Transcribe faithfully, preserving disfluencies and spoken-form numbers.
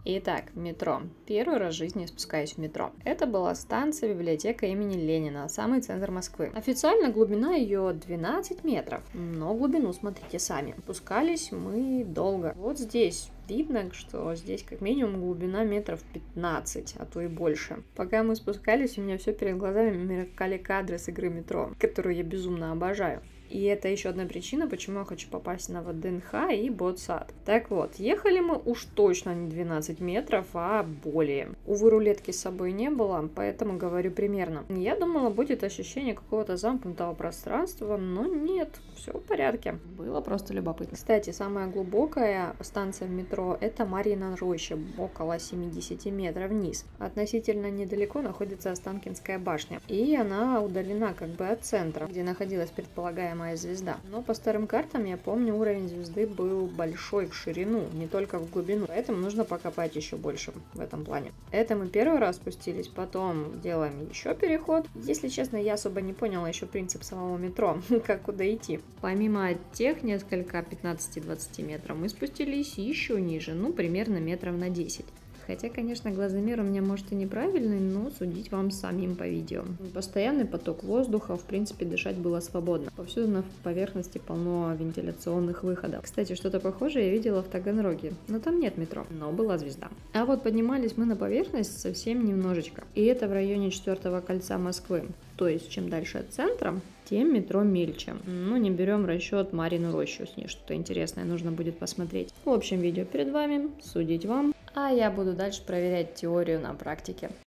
Итак, метро. Первый раз в жизни спускаюсь в метро. Это была станция библиотека имени Ленина, самый центр Москвы. Официально глубина ее двенадцать метров, но глубину смотрите сами. Спускались мы долго. Вот здесь видно, что здесь как минимум глубина метров пятнадцать, а то и больше. Пока мы спускались, у меня все перед глазами мелькали кадры с игры метро, которую я безумно обожаю. И это еще одна причина, почему я хочу попасть на ВДНХ и Ботсад. Так вот, ехали мы уж точно не двенадцать метров, а более. Увы, рулетки с собой не было, поэтому говорю примерно. Я думала, будет ощущение какого-то замкнутого пространства, но нет, все в порядке. Было просто любопытно. Кстати, самая глубокая станция в метро — это Марьина роща, около семьдесят метров вниз. Относительно недалеко находится Останкинская башня, и она удалена как бы от центра, где находилась предполагаемая моя звезда. Но по старым картам я помню, уровень звезды был большой в ширину, не только в глубину. Поэтому нужно покопать еще больше в этом плане. Это мы первый раз спустились, потом делаем еще переход. Если честно, я особо не поняла еще принцип самого метро, как куда идти. Помимо тех несколько пятнадцати-двадцати метров, мы спустились еще ниже, ну примерно метров на десять. Хотя, конечно, глазомер у меня может и неправильный, но судить вам самим по видео. Постоянный поток воздуха, в принципе, дышать было свободно. Повсюду на поверхности полно вентиляционных выходов. Кстати, что-то похожее я видела в Таганроге, но там нет метро, но была звезда. А вот поднимались мы на поверхность совсем немножечко. И это в районе четвертого кольца Москвы. То есть, чем дальше от центра, тем метро мельче. Ну, не берем в расчет Марьину рощу, с ней что-то интересное нужно будет посмотреть. В общем, видео перед вами, судить вам. А я буду дальше проверять теорию на практике.